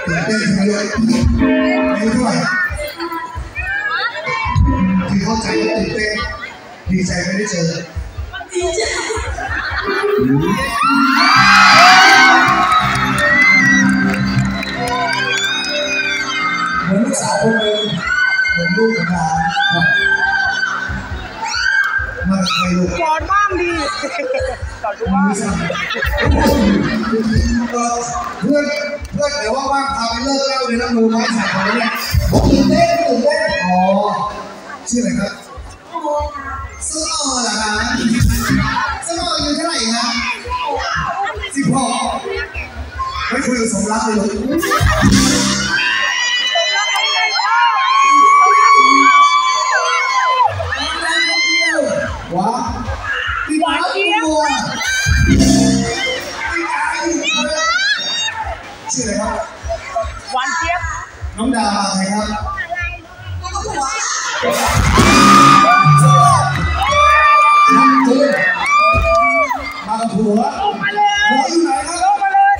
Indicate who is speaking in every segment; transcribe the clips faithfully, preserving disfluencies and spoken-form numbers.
Speaker 1: ตื่นเต้นใช่ไหมลูกอายุเท่าไหร่ที่เข้าใจว่าตื่นเต้นดีใจไม่ได้เจอดีใจเหมือนลูกสาวคนหนึ่งเหมือนลูกของเรามาใครลูกก่อนบ้างดีก่อนดูบ้างเพื่อนเพื่อนเดี๋ยวว่างๆพาไปเลิกเล่าเลยนะมือไม้ใส่เขาเนี่ยตื่นเต้นตื่นเต้นอ๋อชื่ออะไรครับส้มโอเหรอคะส้มโออายุเท่าไหร่คะสิบหกไม่คุยกับสมรักเลยลูกว้าตีบ้าตัวตีตายชื่ออะไรครับหวานเจี๊ยบน้องดาวมาใครครับมากับผัวมากับผัวผัวอยู่ไหนครับมาเลย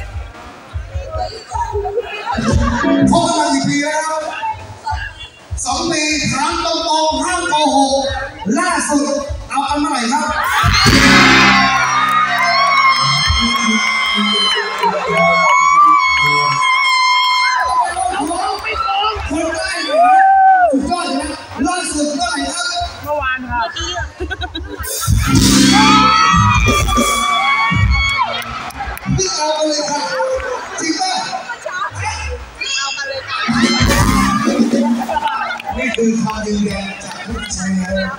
Speaker 1: พบกันมากี่ปีแล้วสองปีถามตรงๆห้ามโกหกล่าสุดเอาอันเมื่อไหร่ครับคนได้เลยสุดยอดเลยนะล่าสุดเมื่อไหร่ครับเมื่อวานครับนี่เอาไปเลยค่ะจริงป่ะเอามาเลยค่ะนี่คือคำยืนยันจากผู้ชายแล้ว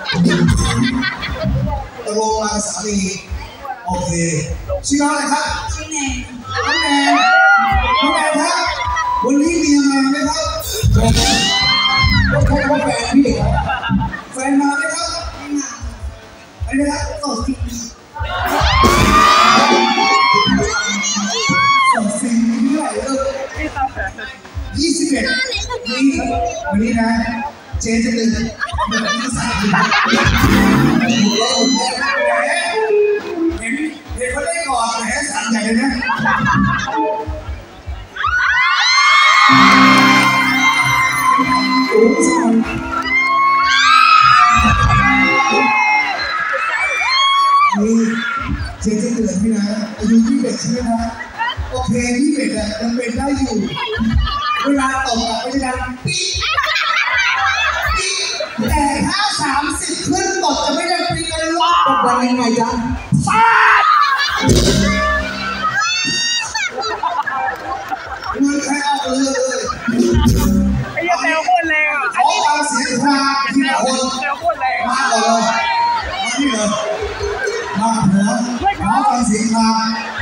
Speaker 1: ตกลงมาสามีโอเคชื่ออะไรครับชื่อแนนน้องแนนน้องแนนครับวันนี้มีมาไหมครับต้องพบว่าแฟนพี่แฟนมาไหมครับไม่มาอะไรนะครับโสดจริงโสดจริงเท่าไหร่ลูกยี่สิบเอ็ดนี่วันนี้นะเจนจะตื่นเหมือนที่สามเห็นเห็นเขาได้ก่อนแหมสั่นใหญ่เลยนะโอ้สั่นนี่เจนจะเตือนให้นะอายุยี่สิบเอ็ดใช่ไหมครับโอเคยี่สิบเอ็ดอะยังเป็นได้อยู่เวลาตกอะไม่ใช่ดังปิ๊กแต่ถ้าสามสิบขึ้นตกจะไม่ได้ปิ๊กเลยว่าตกวันยังไงจ๊ะฟาดเงินใครเอาเลยเลยไอ้ยังแซวโคตรแรงอ่ะขอฟังเสียงคราที่ละคนมาเลยมาที่เลยมาหัวขอฟังเสียงครา